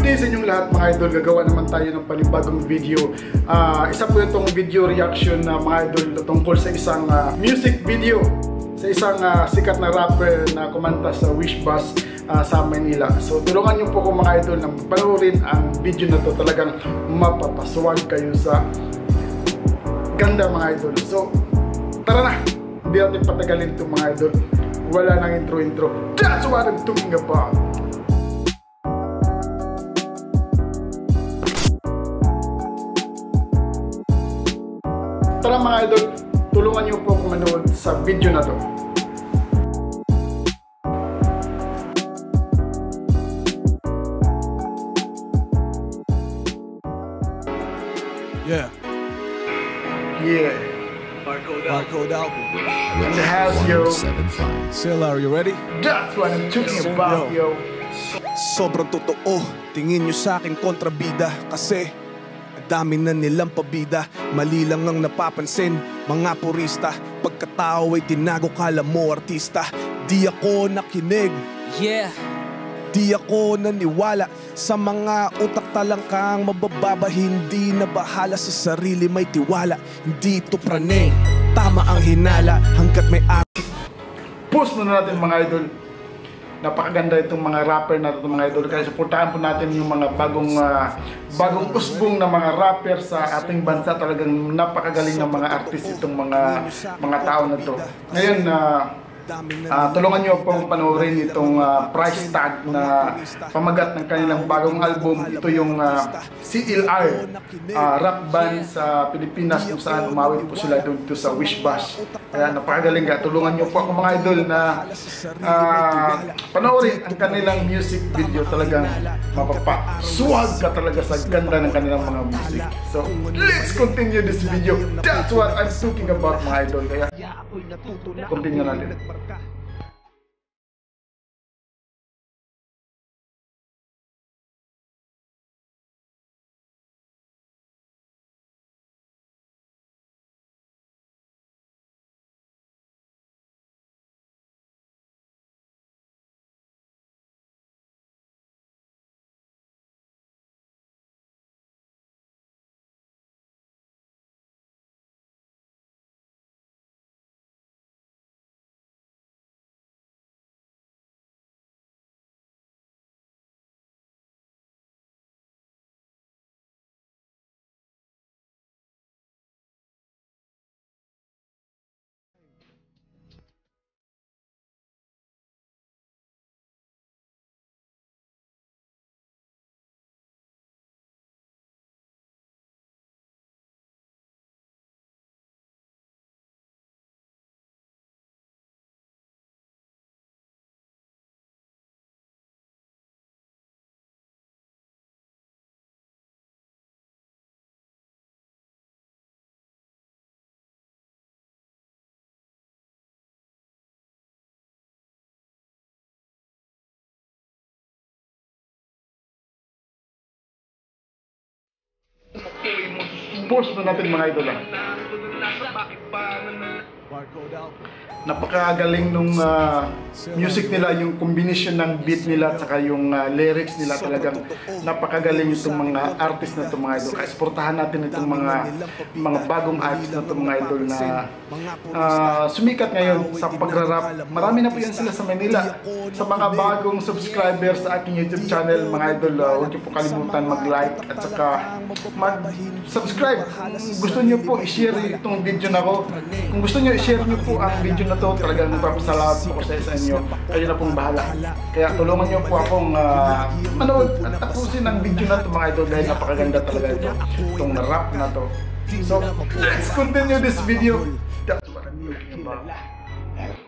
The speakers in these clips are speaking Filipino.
day sa inyong lahat mga idol, gagawa naman tayo ng panibagong video. Isa po itong video reaction na mga idol tungkol sa isang music video sa isang sikat na rapper na kumanta sa Wish Bus sa Manila. So tulungan niyo po ko mga idol na panoorin ang video na to. Talagang mapapaswag kayo sa ganda mga idol. So tara na, hindi natin patagalin itong mga idol. Wala nang intro. That's what I'm talking about. Tara mga idol, tulungan niyo po akong manood sa video na to. Yeah. Barcode album. In the house, yo. Silla, are you ready? That's what I'm talking about, yo. Sobrang totoo, tingin nyo sa akin kontrabida. Kasi dami na nilang pabida, mali lang ang napapansin. Mga purista, pagkatao ay tinago, kala mo artista. Di ako nakinig, yeah. Di ako naniwala sa mga utak talangkang mabababa. Hindi na bahala sa sarili, may tiwala. Hindi ito pranay, tama ang hinala. Hanggat may Post muna natin mga idol. Napakaganda itong mga rapper na itong mga idol. Kaya supportahan po natin yung mga bagong usbong na mga rapper sa ating bansa. Talagang napakagaling ng mga artist itong mga tao na to. Ngayon, tulungan nyo pong panoorin itong price tag na pamagat ng kanilang bagong album. Ito yung CLR, rock band sa Pilipinas kung saan umawit po sila doon sa Wish Bus. Kaya napakagaling ka. Tulungan nyo po ako mga idol na panoorin ang kanilang music video. Talagang mapapaswag ka talaga sa ganda ng kanilang mga music. So, let's continue this video. That's what I'm talking about mga idol. Kaya, continue natin. Post na natin mga idol. Napakagaling nung music nila, yung combination ng beat nila at saka yung lyrics nila. Talagang napakagaling itong mga artist na itong mga idol. Kaya supportahan natin itong mga bagong artist na itong mga idol na sumikat ngayon sa pagrarap. Marami na po yan sila sa Manila. Sa mga bagong subscribers sa aking YouTube channel mga idol, huwag niyo po kalimutan mag-like at saka mag-subscribe. Gusto niyo po i-share itong video na ko. Kung gusto niyo i-share niyo po ang video na to, talagang magpapasalamat po ko sa inyo. Kayo na pong bahala. Kaya tulungan niyo po akong manood at tapusin ang video na to mga idol dahil napakaganda talaga ito. Itong rap na to. So, let's continue this video. That's what I'm talking about.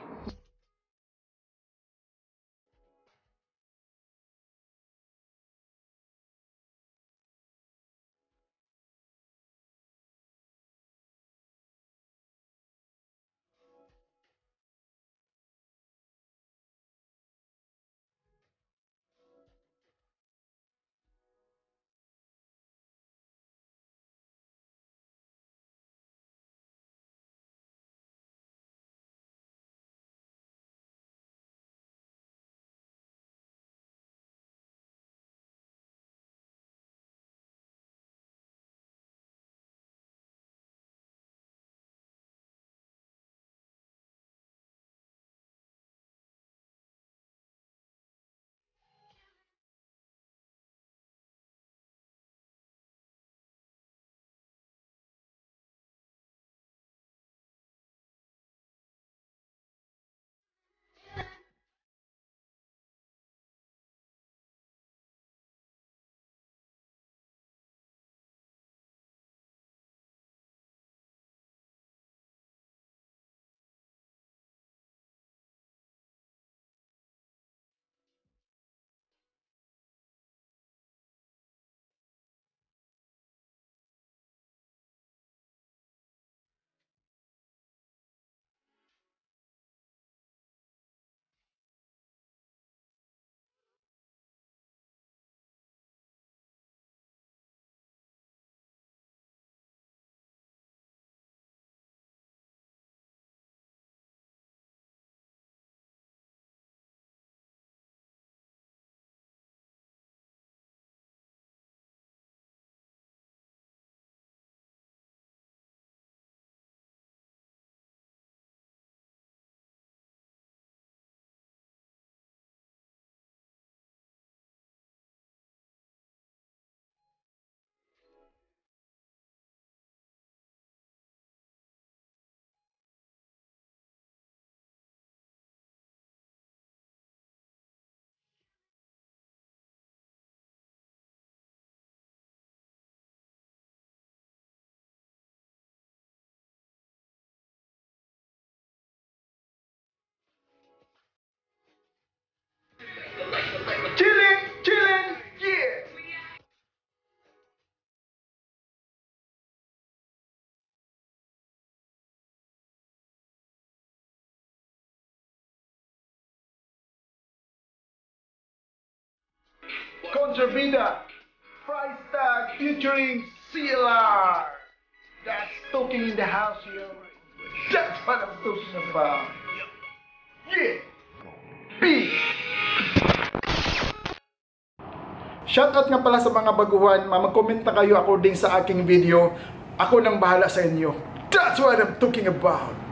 Contrabida, price tag featuring CLR. That's talking in the house here. That's what I'm talking about. Yeah. Peace. Shoutout nga pala sa mga baguhan. Mag-comment na kayo according sa aking video. Ako nang bahala sa inyo. That's what I'm talking about.